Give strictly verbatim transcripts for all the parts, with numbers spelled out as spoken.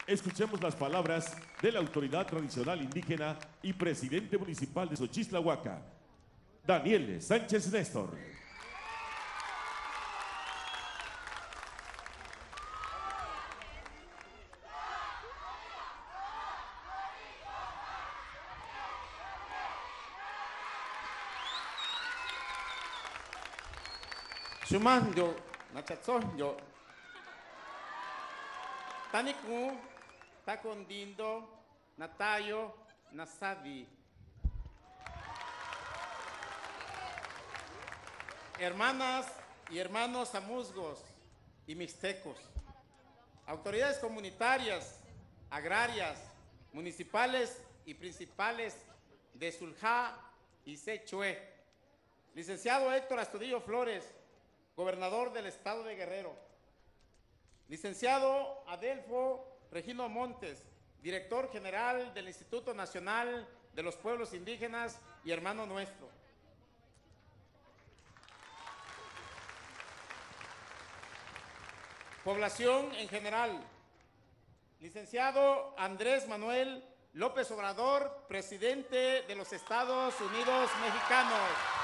Escuchemos las palabras de la autoridad tradicional indígena y presidente municipal de Xochitlahuaca, Daniel Sánchez Néstor. Shumando, Nachatzonyo, Taniku, Tacondindo, Natayo, Nasavi. Hermanas y hermanos amuzgos y mixtecos, autoridades comunitarias, agrarias, municipales y principales de Zuljá y Sechue, licenciado Héctor Astudillo Flores, gobernador del estado de Guerrero, licenciado Adelfo Regino Montes, director general del Instituto Nacional de los Pueblos Indígenas y hermano nuestro, población en general, licenciado Andrés Manuel López Obrador, presidente de los Estados Unidos Mexicanos,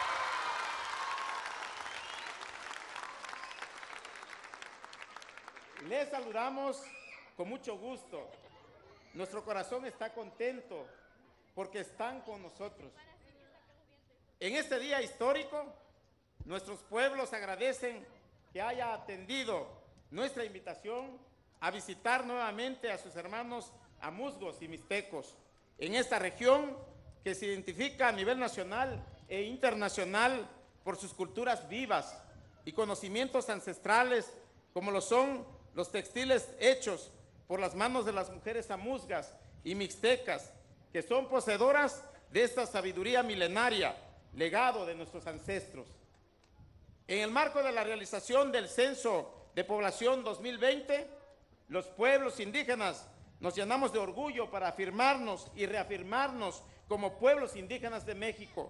les saludamos con mucho gusto. Nuestro corazón está contento porque están con nosotros. En este día histórico, nuestros pueblos agradecen que haya atendido nuestra invitación a visitar nuevamente a sus hermanos amuzgos y mixtecos en esta región que se identifica a nivel nacional e internacional por sus culturas vivas y conocimientos ancestrales, como lo son los textiles hechos por las manos de las mujeres amuzgas y mixtecas, que son poseedoras de esta sabiduría milenaria, legado de nuestros ancestros. En el marco de la realización del Censo de Población dos mil veinte, los pueblos indígenas nos llenamos de orgullo para afirmarnos y reafirmarnos como pueblos indígenas de México.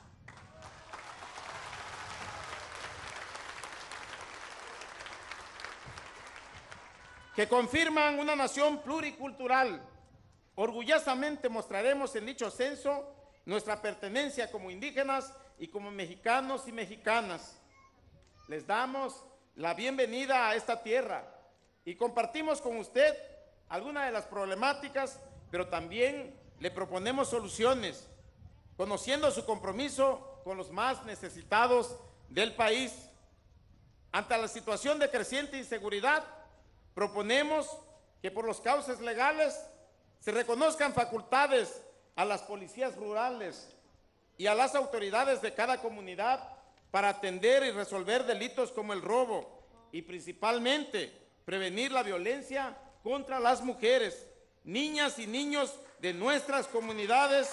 Que confirman una nación pluricultural. Orgullosamente mostraremos en dicho censo nuestra pertenencia como indígenas y como mexicanos y mexicanas. Les damos la bienvenida a esta tierra y compartimos con usted algunas de las problemáticas, pero también le proponemos soluciones, conociendo su compromiso con los más necesitados del país. Ante la situación de creciente inseguridad, proponemos que por los cauces legales se reconozcan facultades a las policías rurales y a las autoridades de cada comunidad para atender y resolver delitos como el robo y principalmente prevenir la violencia contra las mujeres, niñas y niños de nuestras comunidades,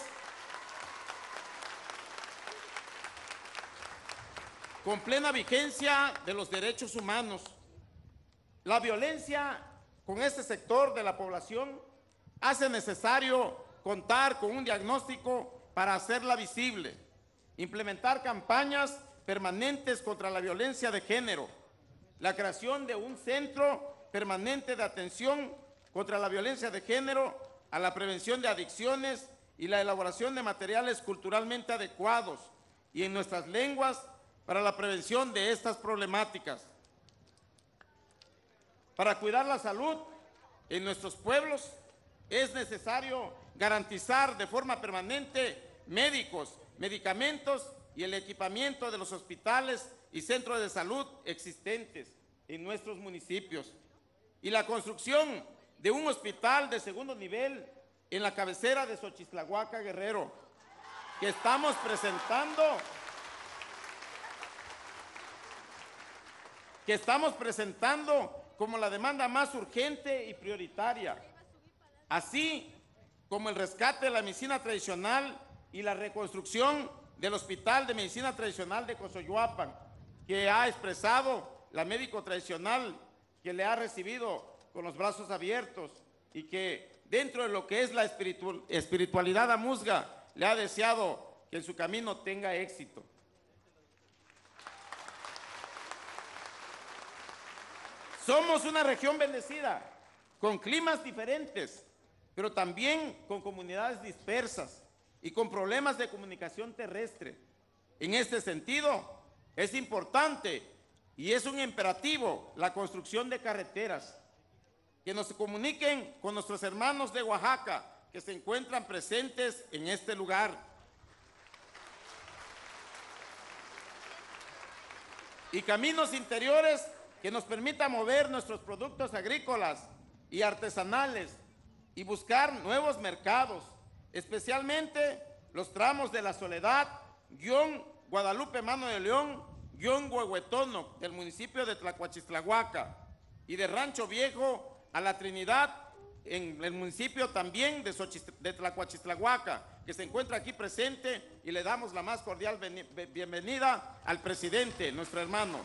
con plena vigencia de los derechos humanos. La violencia con este sector de la población hace necesario contar con un diagnóstico para hacerla visible, implementar campañas permanentes contra la violencia de género, la creación de un centro permanente de atención contra la violencia de género, a la prevención de adicciones y la elaboración de materiales culturalmente adecuados y en nuestras lenguas para la prevención de estas problemáticas. Para cuidar la salud en nuestros pueblos es necesario garantizar de forma permanente médicos, medicamentos y el equipamiento de los hospitales y centros de salud existentes en nuestros municipios y la construcción de un hospital de segundo nivel en la cabecera de Xochitlahuaca, Guerrero, que estamos presentando que estamos presentando como la demanda más urgente y prioritaria, así como el rescate de la medicina tradicional y la reconstrucción del Hospital de Medicina Tradicional de Cosoyoapan, que ha expresado la médico tradicional, que le ha recibido con los brazos abiertos y que dentro de lo que es la espiritualidad amuzga le ha deseado que en su camino tenga éxito. Somos una región bendecida, con climas diferentes, pero también con comunidades dispersas y con problemas de comunicación terrestre. En este sentido, es importante y es un imperativo la construcción de carreteras que nos comuniquen con nuestros hermanos de Oaxaca que se encuentran presentes en este lugar. Y caminos interiores que nos permitan mover nuestros productos agrícolas y artesanales y buscar nuevos mercados, especialmente los tramos de La Soledad, guión Guadalupe Mano de León, guión Huehuetono, del municipio de Tlacuachistlahuaca, y de Rancho Viejo a La Trinidad, en el municipio también de, Xochist de Tlacuachistlahuaca, que se encuentra aquí presente, y le damos la más cordial bienvenida al presidente, nuestro hermano.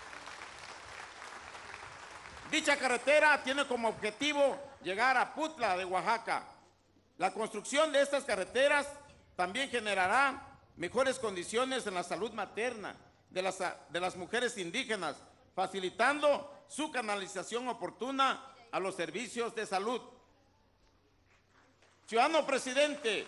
Dicha carretera tiene como objetivo llegar a Putla de Oaxaca. La construcción de estas carreteras también generará mejores condiciones en la salud materna de las, de las mujeres indígenas, facilitando su canalización oportuna a los servicios de salud. Ciudadano presidente,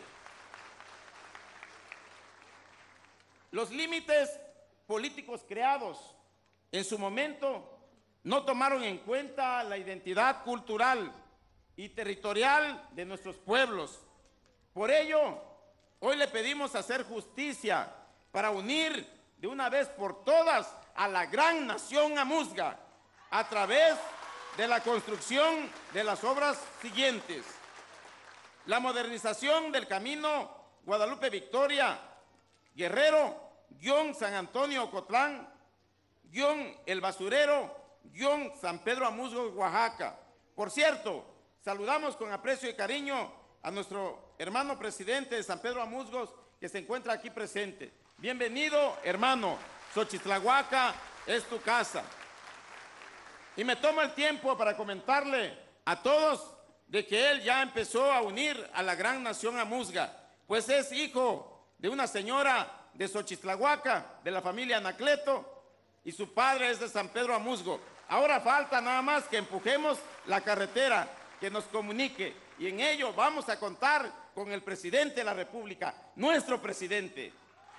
los límites políticos creados en su momento no tomaron en cuenta la identidad cultural y territorial de nuestros pueblos. Por ello, hoy le pedimos hacer justicia para unir de una vez por todas a la gran nación amuzga a través de la construcción de las obras siguientes: la modernización del camino Guadalupe Victoria, Guerrero, guión San Antonio Ocotlán, guión El Basurero, guión San Pedro Amuzgo, Oaxaca. Por cierto, saludamos con aprecio y cariño a nuestro hermano presidente de San Pedro Amuzgos, que se encuentra aquí presente. Bienvenido, hermano. Xochistlahuaca es tu casa. Y me tomo el tiempo para comentarle a todos de que él ya empezó a unir a la gran nación amuzga, pues es hijo de una señora de Xochistlahuaca, de la familia Anacleto, y su padre es de San Pedro Amuzgo. Ahora falta nada más que empujemos la carretera que nos comunique, y en ello vamos a contar con el presidente de la República, nuestro presidente.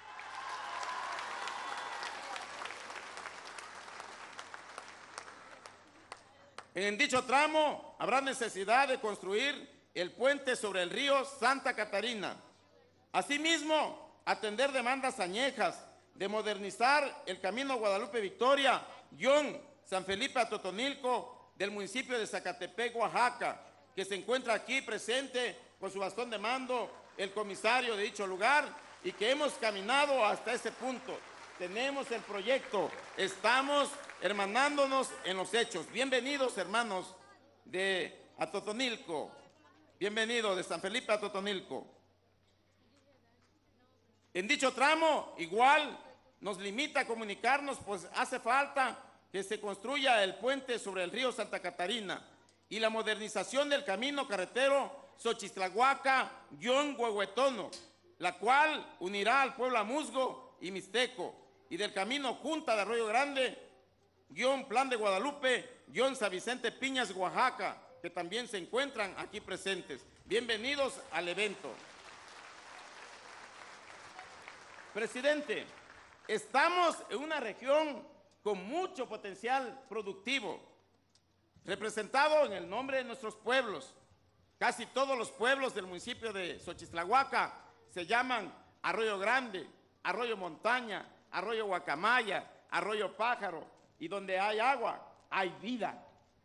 En dicho tramo habrá necesidad de construir el puente sobre el río Santa Catarina. Asimismo, atender demandas añejas de modernizar el camino Guadalupe Victoria, guión San Felipe a Totonilco, del municipio de Zacatepec, Oaxaca, que se encuentra aquí presente con su bastón de mando el comisario de dicho lugar, y que hemos caminado hasta ese punto. Tenemos el proyecto, estamos hermanándonos en los hechos. Bienvenidos, hermanos de Atotonilco, bienvenidos de San Felipe a Totonilco. En dicho tramo, igual nos limita a comunicarnos, pues hace falta que se construya el puente sobre el río Santa Catarina y la modernización del camino carretero Xochistlahuaca-Huehuetono, la cual unirá al pueblo amuzgo y mixteco, y del camino Junta de Arroyo Grande, guión Plan de Guadalupe, guión San Vicente Piñas, Oaxaca, que también se encuentran aquí presentes. Bienvenidos al evento. Presidente, estamos en una región con mucho potencial productivo, representado en el nombre de nuestros pueblos. Casi todos los pueblos del municipio de Xochistlahuaca se llaman Arroyo Grande, Arroyo Montaña, Arroyo Guacamaya, Arroyo Pájaro, y donde hay agua, hay vida.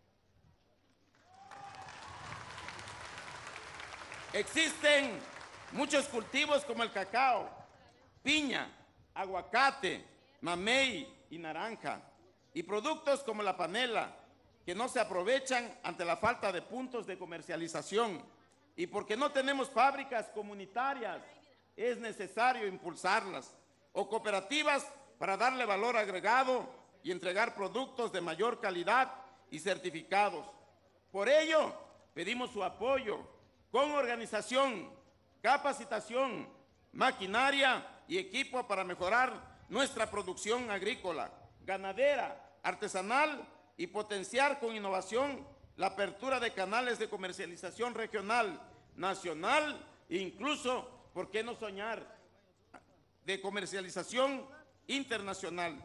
Existen muchos cultivos como el cacao, piña, aguacate, mamey y naranja, y productos como la panela, que no se aprovechan ante la falta de puntos de comercialización, y porque no tenemos fábricas comunitarias, es necesario impulsarlas, o cooperativas para darle valor agregado y entregar productos de mayor calidad y certificados. Por ello, pedimos su apoyo con organización, capacitación, maquinaria y equipo para mejorar nuestra producción agrícola, ganadera, artesanal y potenciar con innovación la apertura de canales de comercialización regional, nacional e incluso, ¿por qué no soñar?, de comercialización internacional.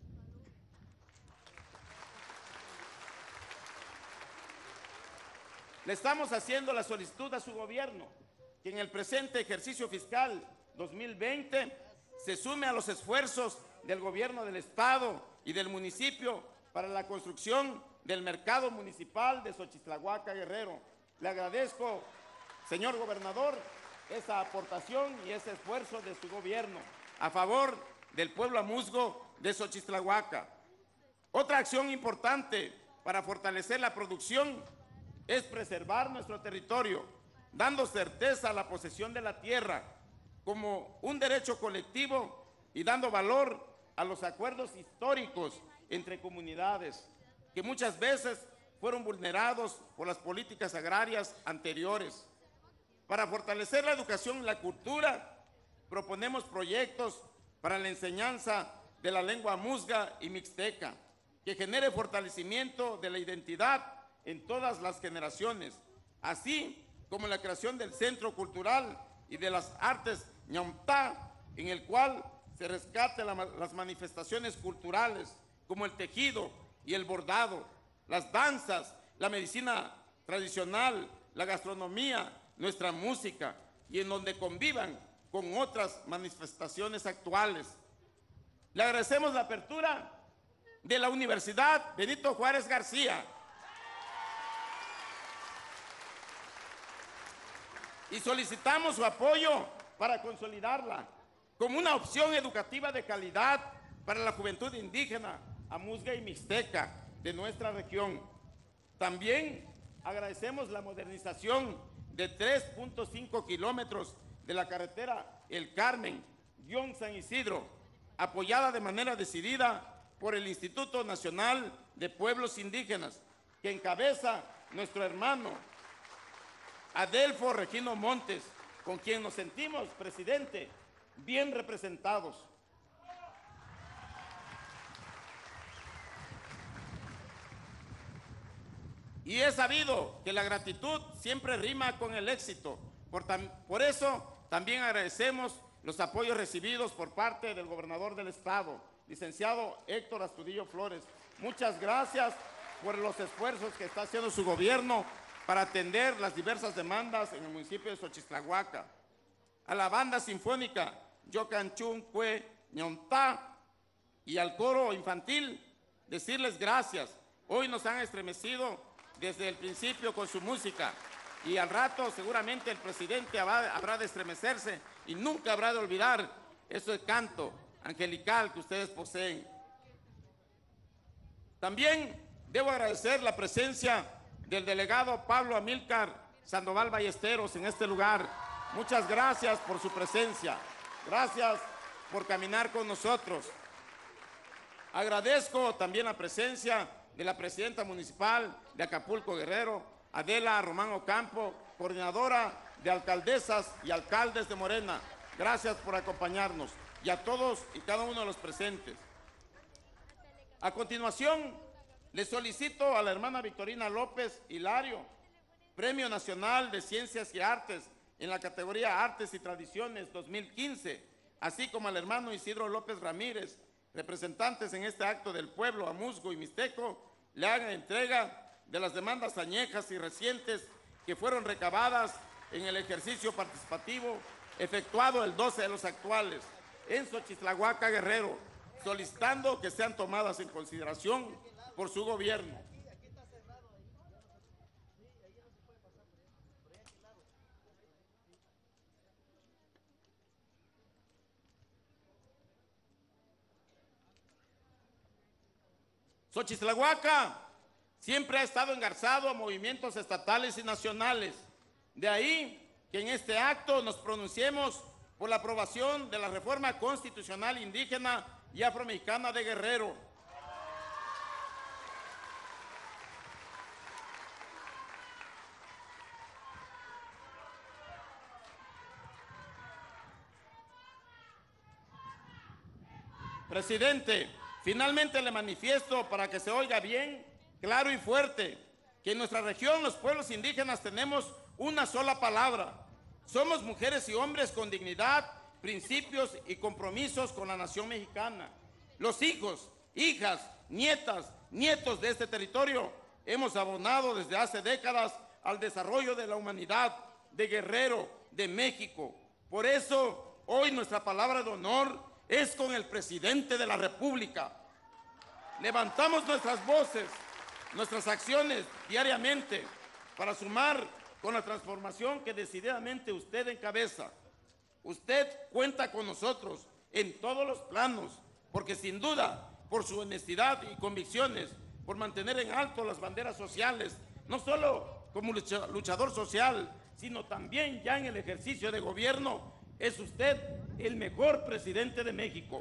Le estamos haciendo la solicitud a su gobierno que en el presente ejercicio fiscal dos mil veinte se sume a los esfuerzos del gobierno del Estado y del municipio para la construcción del mercado municipal de Xochitlahuaca, Guerrero. Le agradezco, señor gobernador, esa aportación y ese esfuerzo de su gobierno a favor del pueblo amuzgo de Xochitlahuaca. Otra acción importante para fortalecer la producción es preservar nuestro territorio, dando certeza a la posesión de la tierra como un derecho colectivo y dando valor a los acuerdos históricos entre comunidades que muchas veces fueron vulnerados por las políticas agrarias anteriores. Para fortalecer la educación y la cultura, proponemos proyectos para la enseñanza de la lengua amuzga y mixteca, que genere fortalecimiento de la identidad en todas las generaciones, así como la creación del Centro Cultural y de las Artes Ñaumtá, en el cual se rescate la, las manifestaciones culturales como el tejido y el bordado, las danzas, la medicina tradicional, la gastronomía, nuestra música, y en donde convivan con otras manifestaciones actuales. Le agradecemos la apertura de la Universidad Benito Juárez García y solicitamos su apoyo para consolidarla como una opción educativa de calidad para la juventud indígena, amuzga y mixteca de nuestra región. También agradecemos la modernización de tres punto cinco kilómetros de la carretera El Carmen-San Isidro, apoyada de manera decidida por el Instituto Nacional de Pueblos Indígenas, que encabeza nuestro hermano Adelfo Regino Montes, con quien nos sentimos, presidente, bien representados. Y es sabido que la gratitud siempre rima con el éxito. Por, por eso también agradecemos los apoyos recibidos por parte del gobernador del estado, licenciado Héctor Astudillo Flores. Muchas gracias por los esfuerzos que está haciendo su gobierno para atender las diversas demandas en el municipio de Xochitlahuaca. A la banda sinfónica Yocanchún Cue Ñontá y al coro infantil, decirles gracias. Hoy nos han estremecido desde el principio con su música y al rato seguramente el presidente habrá, habrá de estremecerse y nunca habrá de olvidar ese canto angelical que ustedes poseen. También debo agradecer la presencia del delegado Pablo Amílcar Sandoval Ballesteros en este lugar. Muchas gracias por su presencia. Gracias por caminar con nosotros. Agradezco también la presencia de la presidenta municipal de Acapulco, Guerrero, Adela Román Ocampo, coordinadora de alcaldesas y alcaldes de Morena. Gracias por acompañarnos y a todos y cada uno de los presentes. A continuación, le solicito a la hermana Victorina López Hilario, Premio Nacional de Ciencias y Artes en la categoría Artes y Tradiciones dos mil quince, así como al hermano Isidro López Ramírez, representantes en este acto del pueblo amuzgo y mixteco, le hagan entrega de las demandas añejas y recientes que fueron recabadas en el ejercicio participativo efectuado el doce de los actuales en Xochitlahuaca, Guerrero, solicitando que sean tomadas en consideración por su gobierno. Xochitlahuaca siempre ha estado engarzado a movimientos estatales y nacionales. De ahí que en este acto nos pronunciemos por la aprobación de la reforma constitucional indígena y afromexicana de Guerrero. Presidente, finalmente le manifiesto para que se oiga bien, claro y fuerte, que en nuestra región los pueblos indígenas tenemos una sola palabra. Somos mujeres y hombres con dignidad, principios y compromisos con la nación mexicana. Los hijos, hijas, nietas, nietos de este territorio hemos abonado desde hace décadas al desarrollo de la humanidad, de Guerrero, de México. Por eso, hoy nuestra palabra de honor es con el presidente de la República. Levantamos nuestras voces, nuestras acciones diariamente para sumar con la transformación que decididamente usted encabeza. Usted cuenta con nosotros en todos los planos, porque sin duda, por su honestidad y convicciones, por mantener en alto las banderas sociales, no solo como luchador social, sino también ya en el ejercicio de gobierno, es usted el mejor presidente de México.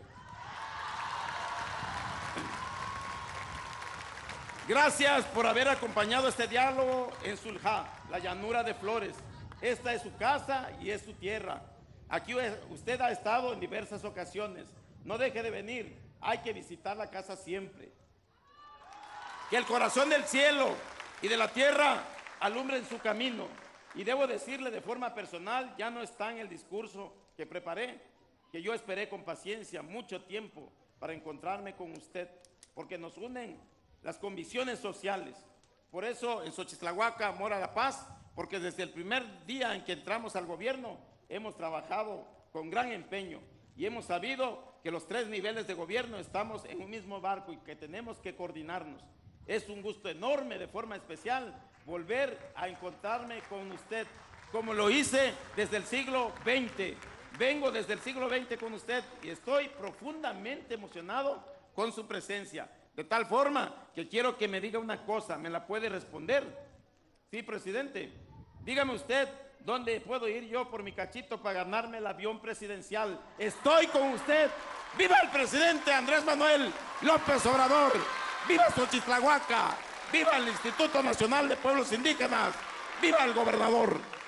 Gracias por haber acompañado este diálogo en Suljá, la llanura de Flores. Esta es su casa y es su tierra. Aquí usted ha estado en diversas ocasiones. No deje de venir, hay que visitar la casa siempre. Que el corazón del cielo y de la tierra alumbren su camino. Y debo decirle de forma personal, ya no está en el discurso que preparé, que yo esperé con paciencia mucho tiempo para encontrarme con usted, porque nos unen las convicciones sociales. Por eso en Xochitlahuaca, amor a la paz, porque desde el primer día en que entramos al gobierno hemos trabajado con gran empeño y hemos sabido que los tres niveles de gobierno estamos en un mismo barco y que tenemos que coordinarnos. Es un gusto enorme, de forma especial, volver a encontrarme con usted, como lo hice desde el siglo veinte. Vengo desde el siglo veinte con usted y estoy profundamente emocionado con su presencia. De tal forma que quiero que me diga una cosa, ¿me la puede responder? Sí, presidente. Dígame usted, ¿dónde puedo ir yo por mi cachito para ganarme el avión presidencial? Estoy con usted. ¡Viva el presidente Andrés Manuel López Obrador! ¡Viva Xochitlahuaca! ¡Viva el Instituto Nacional de Pueblos Indígenas! ¡Viva el gobernador!